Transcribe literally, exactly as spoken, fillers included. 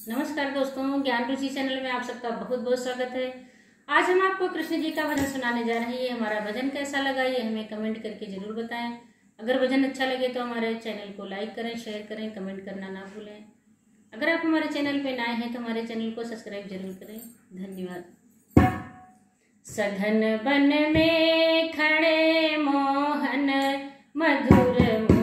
नमस्कार दोस्तों, ज्ञान रुचि चैनल में आप सबका बहुत बहुत स्वागत है। आज हम आपको कृष्ण जी का भजन सुनाने जा रहे हैं। हमारा भजन कैसा लगा ये हमें कमेंट करके जरूर बताएं। अगर भजन अच्छा लगे तो हमारे चैनल को लाइक करें, शेयर करें, कमेंट करना ना भूलें। अगर आप हमारे चैनल पे नए हैं तो हमारे चैनल को सब्सक्राइब जरूर करें। धन्यवाद। सघन वन में खड़े मोहन मधुर